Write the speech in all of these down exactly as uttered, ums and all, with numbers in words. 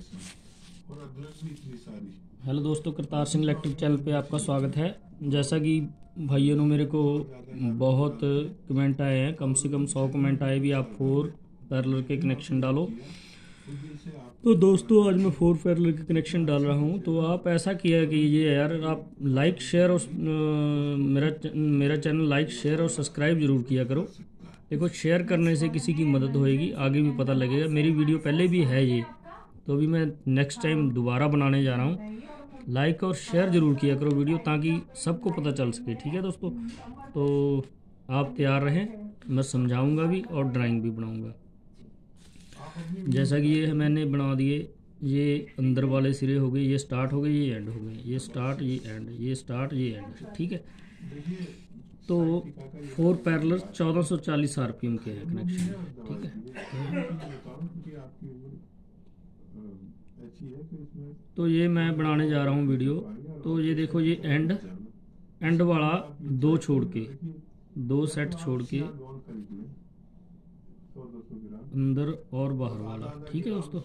Hello दोस्तों, Kartar Singh electric channel पे आपका स्वागत है। जैसा कि भाइयों ने मेरे को बहुत कमेंट आए हैं, कम से कम सौ कमेंट आए भी, आप फोर पैरेलल के कनेक्शन डालो। तो दोस्तों आज मैं फोर पैरेलल के कनेक्शन डाल रहा हूं। तो आप ऐसा किया कीजिए यार, आप लाइक शेयर और मेरा मेरा चैनल लाइक शेयर और सब्सक्राइब ज़रूर किया करो। देखो, शेयर करने से किसी की मदद होएगी, आगे भी पता लगेगा। मेरी वीडियो पहले भी है ये, तो अभी मैं नेक्स्ट टाइम दोबारा बनाने जा रहा हूँ। लाइक और शेयर ज़रूर किया करो वीडियो, ताकि सबको पता चल सके। ठीक है दोस्तों, तो आप तैयार रहें, मैं समझाऊंगा भी और ड्राइंग भी बनाऊंगा। जैसा कि ये मैंने बना दिए, ये अंदर वाले सिरे हो गए, ये स्टार्ट हो गए, ये एंड हो गए, ये स्टार्ट ये एंड, ये स्टार्ट ये एंड। ठीक है, तो फोर पैरेलल चौदह सौ चालीस आरपीएम के हैं कनेक्शन। ठीक है, तो ये मैं बनाने जा रहा हूँ वीडियो। तो ये देखो, ये एंड एंड वाला दो छोड़ के, दो सेट छोड़ के अंदर और बाहर वाला। ठीक है दोस्तों,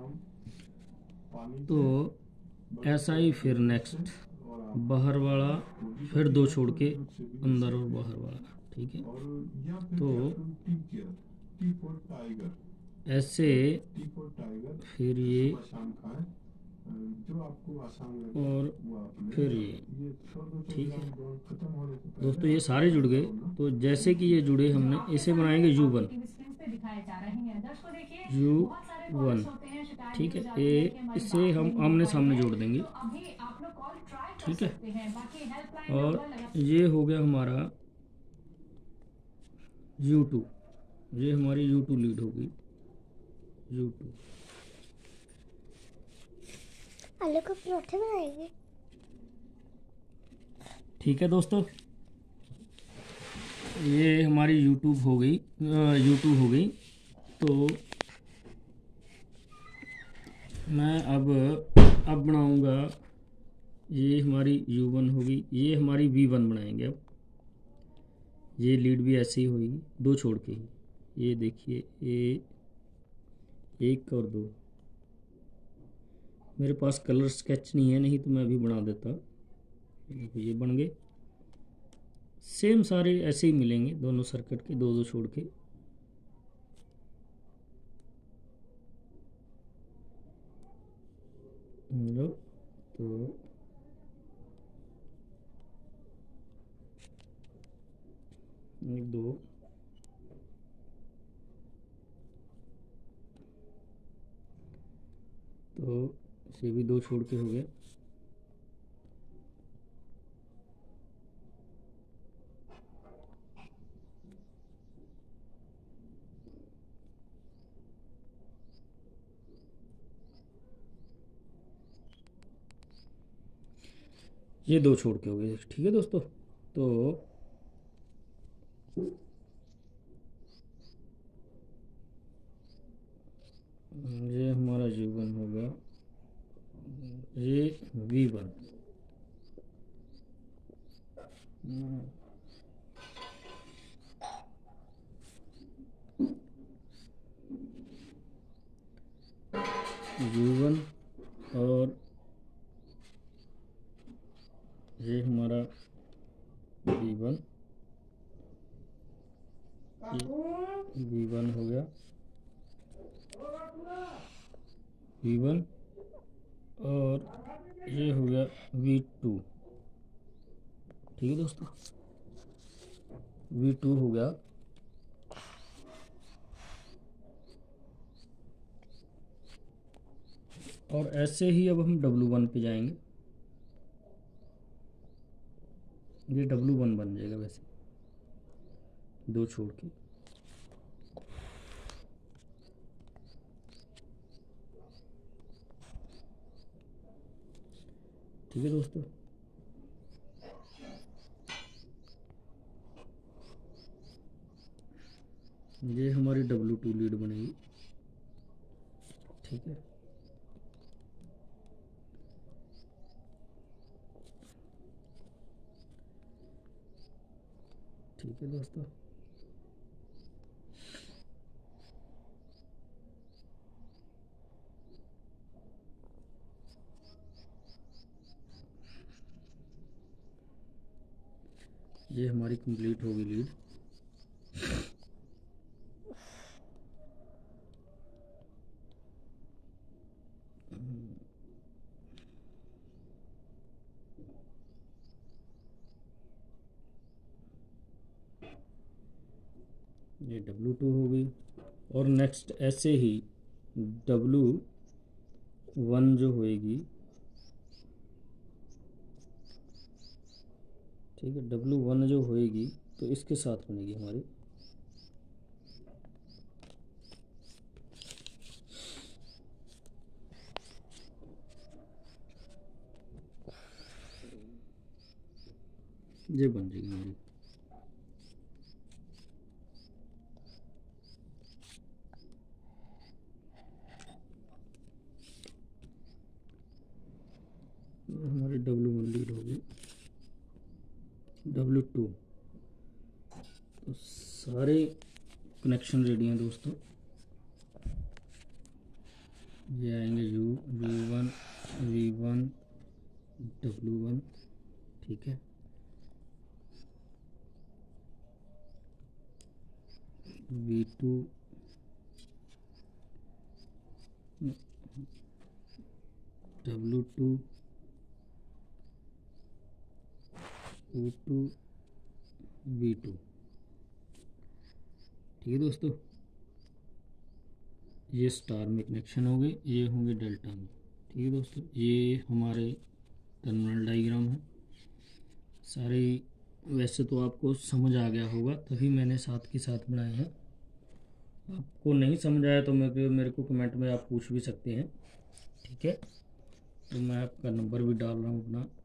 तो ऐसा ही फिर नेक्स्ट बाहर वाला, फिर दो छोड़ के अंदर और बाहर वाला। ठीक है, तो ऐसे फिर ये और फिर ये। ठीक है दोस्तों, ये सारे जुड़ गए। तो जैसे कि ये जुड़े, हमने इसे बनाएंगे यू वन, यू वन। ठीक है, ये इसे हम आमने सामने जोड़ देंगे। ठीक है, और ये हो गया हमारा यू टू, ये हमारी यू टू लीड होगी, यू टू। आलू का पराठा बनाएंगे। ठीक है दोस्तों, ये हमारी यूट्यूब हो गई, यूट्यूब हो गई। तो मैं अब अब बनाऊंगा, ये हमारी यू वन होगी, ये हमारी वी वन बनाएंगे। अब ये लीड भी ऐसे ही होगी, दो छोड़ के ही। ये देखिए, ये एक और दो। मेरे पास कलर स्केच नहीं है, नहीं तो मैं भी बना देता। ये बन गए, सेम सारे ऐसे ही मिलेंगे, दोनों सर्किट के दो दो छोड़ के। लो, तो एक दो, तो इसे भी दो छोड़ के हो गया। ये दो छोड़ के हो गए। ठीक है दोस्तों, तो ये हमारा यू वन हो गया, ये वी वन। यू वन और ये हमारा वी वन, वी वन हो गया, वी वन, और ये हो गया वी टू। ठीक है दोस्तों, वी टू हो गया। और ऐसे ही अब हम डब्लू वन पे जाएंगे। ये डब्लू वन बन जाएगा वैसे, दो छोड़ के। ठीक है दोस्तों, ये हमारी डब्लू टू लीड बनेगी। ठीक है, ठीक है दोस्तों, ये हमारी कंप्लीट होगी लीड। ये डब्ल्यू टू हो गई। और नेक्स्ट ऐसे ही डब्ल्यू वन जो होएगी, ठीक है, डब्ल्यू वन जो होएगी तो इसके साथ बनेगी हमारी। ये बन जाएगी हमारी। हमारी डब्ल्यू वन लीड होगी। डब्ल्यू टू, तो सारे कनेक्शन रेडी हैं दोस्तों। ये आएंगे U V one V one W one, ठीक है। V two W two O two V two, ठीक है दोस्तों। ये स्टार में कनेक्शन हो गए, ये होंगे डेल्टा में, ठीक है दोस्तों। ये हमारे टर्मिनल डायग्राम है सारे। वैसे तो आपको समझ आ गया होगा, तभी मैंने साथ के साथ बनाए हैं। आपको नहीं समझ आया तो मेरे मेरे को कमेंट में आप पूछ भी सकते हैं, ठीक है। तो मैं आपका नंबर भी डाल रहा हूँ अपना।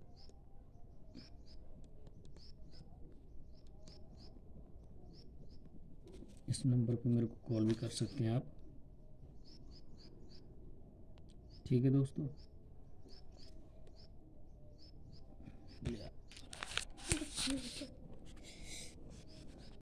इस नंबर पे मेरे को कॉल भी कर सकते हैं आप, ठीक है दोस्तों।